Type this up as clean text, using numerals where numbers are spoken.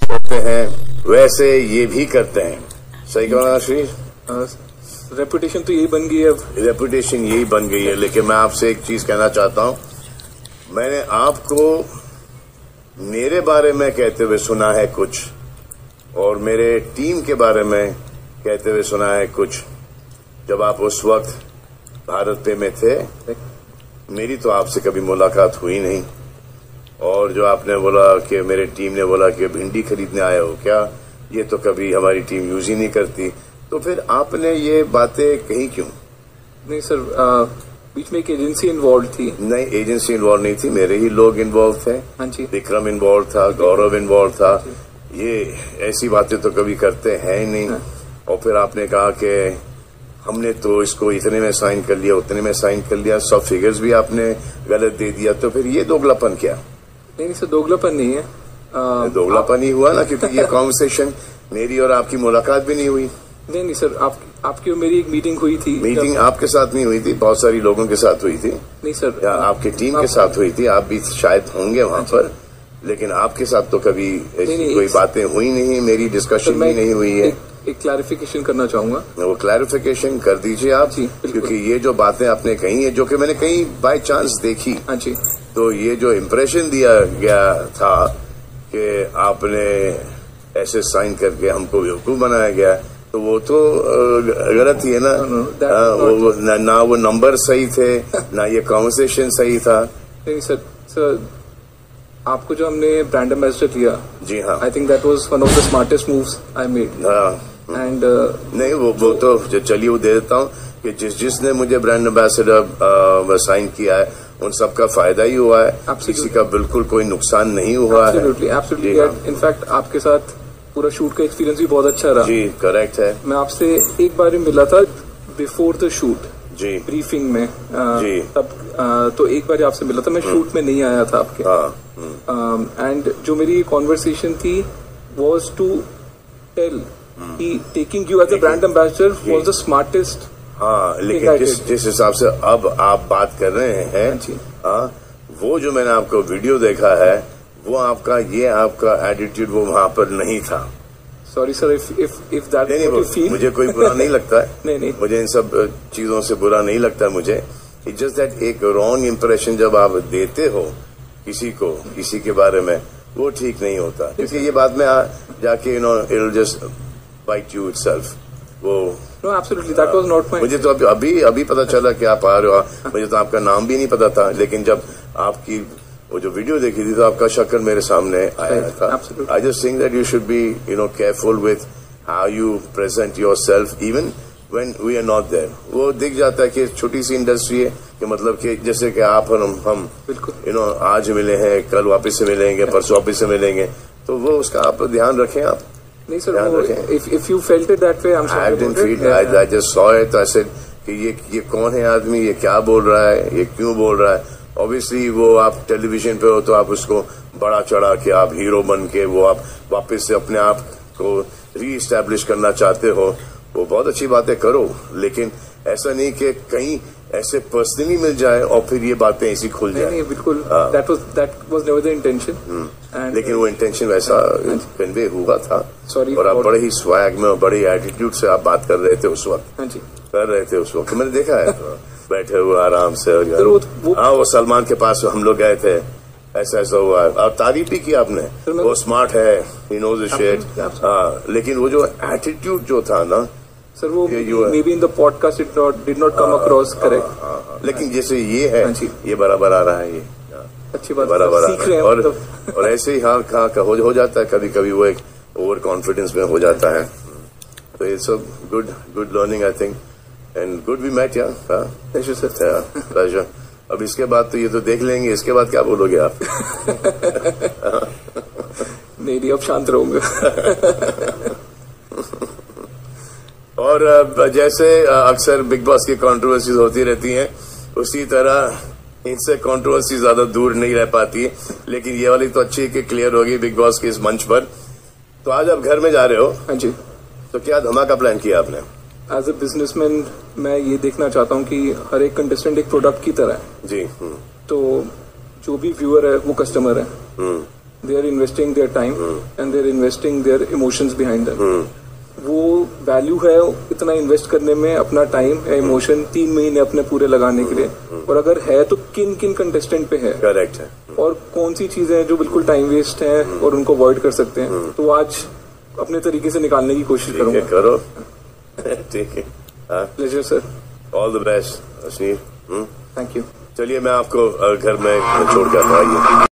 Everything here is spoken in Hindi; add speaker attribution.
Speaker 1: करते हैं वैसे ये भी करते हैं। सही कहा आशीष?
Speaker 2: रेपुटेशन तो यही बन गई है अब।
Speaker 1: रेपुटेशन यही बन गई है, लेकिन मैं आपसे एक चीज कहना चाहता हूं। मैंने आपको मेरे बारे में कहते हुए सुना है कुछ, और मेरे टीम के बारे में कहते हुए सुना है कुछ। जब आप उस वक्त भारत पे में थे, मेरी तो आपसे कभी मुलाकात हुई नहीं। और जो आपने बोला कि मेरे टीम ने बोला कि भिंडी खरीदने आए हो क्या, ये तो कभी हमारी टीम यूज ही नहीं करती। तो फिर आपने ये बातें कही क्यों?
Speaker 2: नहीं सर, बीच में एक एजेंसी इन्वॉल्व थी।
Speaker 1: नहीं, एजेंसी इन्वॉल्व नहीं थी, मेरे ही लोग इन्वॉल्व थे।
Speaker 2: हाँ जी।
Speaker 1: विक्रम इन्वॉल्व था, गौरव इन्वॉल्व था। ये ऐसी बातें तो कभी करते हैं ही नहीं। और फिर आपने कहा कि हमने तो इसको इतने में साइन कर लिया, उतने में साइन कर लिया, सब फिगर्स भी आपने गलत दे दिया। तो फिर ये दोगलापन क्या?
Speaker 2: नहीं सर, दोगलापन नहीं है।
Speaker 1: दोगलापन ही हुआ ना, क्योंकि ये कॉन्वर्सेशन मेरी और आपकी मुलाकात भी नहीं हुई।
Speaker 2: नहीं सर, आपकी और मेरी एक मीटिंग हुई थी।
Speaker 1: मीटिंग आपके साथ नहीं हुई थी, बहुत सारी लोगों के साथ हुई थी।
Speaker 2: नहीं सर,
Speaker 1: या आपकी टीम के साथ हुई थी। आप भी शायद होंगे वहां पर, लेकिन आपके साथ तो कभी ऐसी कोई बातें हुई नहीं, मेरी डिस्कशन भी नहीं हुई है।
Speaker 2: एक क्लैरिफिकेशन करना चाहूंगा।
Speaker 1: वो क्लैरिफिकेशन कर दीजिए आप, क्योंकि ये जो बातें आपने कही है, जो कि मैंने कहीं बाय चांस देखी।
Speaker 2: हाँ जी। तो
Speaker 1: ये जो इम्प्रेशन दिया गया था कि आपने ऐसे साइन करके हमको बेवकूफ बनाया गया, तो वो तो गलत ही है ना। वो ना वो नंबर सही थे, ना ये कॉन्वर्सेशन सही था।
Speaker 2: नहीं सर, आपको जो हमने ब्रांड एम्बेसडर किया,
Speaker 1: जी हाँ,
Speaker 2: I think that was one of the smartest moves I made. And
Speaker 1: नहीं, वो तो चलिए वो दे देता हूँ कि जिसने मुझे ब्रांड एम्बेसडर साइन किया है, उन सबका फायदा ही हुआ है। किसी का बिल्कुल कोई नुकसान नहीं हुआ है।
Speaker 2: एब्सोल्युटली। इनफैक्ट आपके साथ पूरा शूट का एक्सपीरियंस भी बहुत अच्छा रहा।
Speaker 1: जी करेक्ट है।
Speaker 2: मैं आपसे एक बार मिला था बिफोर द शूट,
Speaker 1: जी,
Speaker 2: ब्रीफिंग में।
Speaker 1: जी।
Speaker 2: तब तो एक बार आपसे मिला था, मैं शूट में नहीं आया था आपके। एंड जो मेरी कॉन्वर्सेशन थी वाज टू टेल कि taking you as a brand ambassador was the smartest.
Speaker 1: हाँ, लेकिन जिस हिसाब से अब आप बात कर रहे हैं, वो जो मैंने आपको वीडियो देखा है, वो आपका एटीट्यूड वो वहां पर नहीं था।
Speaker 2: सॉरी सर, इफ दैट
Speaker 1: नहीं, फील मुझे कोई बुरा नहीं लगता है।
Speaker 2: नहीं,
Speaker 1: मुझे इन सब चीजों से बुरा नहीं लगता मुझे। इट्स जस्ट दैट एक रॉन्ग इम्प्रेशन जब आप देते हो किसी के बारे में, वो ठीक नहीं होता, क्योंकि ये बाद में जाके it just bite you itself. वो
Speaker 2: no, absolutely, that was not my.
Speaker 1: मुझे तो अभी पता चला कि आप आ रहे हो। मुझे तो आपका नाम भी नहीं पता था, लेकिन जब आपकी वो जो वीडियो देखी थी, तो आपका शक्ल मेरे सामने आया था। I just think that you should be careful with how you present yourself even when we are not there. वो दिख जाता है कि छोटी सी इंडस्ट्री है, कि मतलब कि जैसे कि आप और हम आज मिले हैं, कल वापस से मिलेंगे, परसों वापस से मिलेंगे, तो वो उसका आप ध्यान रखें। आप
Speaker 2: नहीं sir, if you felt it that way, I'm sorry.
Speaker 1: I didn't feel it. I just saw it. I said कि ये कौन है आदमी, ये क्या बोल रहा है, ये क्यों बोल रहा है। ऑब्वियसली वो आप टेलीविजन पे हो तो आप उसको बड़ा चढ़ा के, आप हीरो बन के, वो आप वापस से अपने आप को री एस्टैब्लिश करना चाहते हो। वो बहुत अच्छी बातें करो, लेकिन ऐसा नहीं कि कहीं ऐसे पर्सनली मिल जाए और फिर ये बातें ऐसी खुल जाए।
Speaker 2: नहीं, बिल्कुल, that was never the intention।
Speaker 1: लेकिन वो इंटेंशन वैसा कन्वे हुआ था।
Speaker 2: सॉरी।
Speaker 1: और आप बड़े ही स्वैग में और बड़े एटीट्यूड से आप बात कर रहे थे उस वक्त।
Speaker 2: हाँ जी,
Speaker 1: कर रहे थे उस वक्त, मैंने देखा है। बैठे हुए आराम से। हाँ, वो सलमान के पास हम लोग गए थे, ऐसा हुआ है। और तारीफ भी की आपने, वो स्मार्ट है, ही नोज द शिट। हाँ, लेकिन वो जो एटीट्यूड जो था ना
Speaker 2: सर, वो maybe in the podcast did not come across correct.
Speaker 1: लेकिन जैसे ये है, ये बराबर आ रहा है, ये
Speaker 2: अच्छी बात,
Speaker 1: बराबर
Speaker 2: सीख रहे हैं।
Speaker 1: और ऐसे ही हो जाता है कभी कभी, वो एक ओवर कॉन्फिडेंस में हो जाता है। तो it's a good learning I think, and good we met. Pleasure. अब इसके बाद तो ये तो देख लेंगे, इसके बाद क्या बोलोगे आप?
Speaker 2: नहीं, अब शांत रहूंगा।
Speaker 1: और जैसे अक्सर बिग बॉस की कंट्रोवर्सीज होती रहती हैं, उसी तरह इनसे कंट्रोवर्सी ज्यादा दूर नहीं रह पाती है। लेकिन ये वाली तो अच्छी है कि क्लियर होगी बिग बॉस के इस मंच पर। तो आज आप घर में जा रहे हो?
Speaker 2: हाँ जी।
Speaker 1: तो क्या धमाका प्लान किया आपने?
Speaker 2: एज अ बिजनेसमैन मैं ये देखना चाहता हूँ कि हर एक कंटेस्टेंट एक प्रोडक्ट की तरह है।
Speaker 1: जी।
Speaker 2: तो जो भी व्यूअर है वो कस्टमर है। They are investing their time and they are investing their emotions behind them. वो वैल्यू है इतना इन्वेस्ट करने में, अपना टाइम या इमोशन 3 महीने अपने पूरे लगाने के लिए। और अगर है तो किन किन कंटेस्टेंट पे है,
Speaker 1: करेक्ट है,
Speaker 2: और कौन सी चीजें हैं जो बिल्कुल टाइम वेस्ट है और उनको अवॉइड कर सकते हैं। तो आज अपने तरीके से निकालने की कोशिश करूंगा।
Speaker 1: करो। ठीक है,
Speaker 2: pleasure sir,
Speaker 1: all the best Ashneer.
Speaker 2: Thank you.
Speaker 1: चलिए मैं आपको घर में छोड़ के आता हूँ।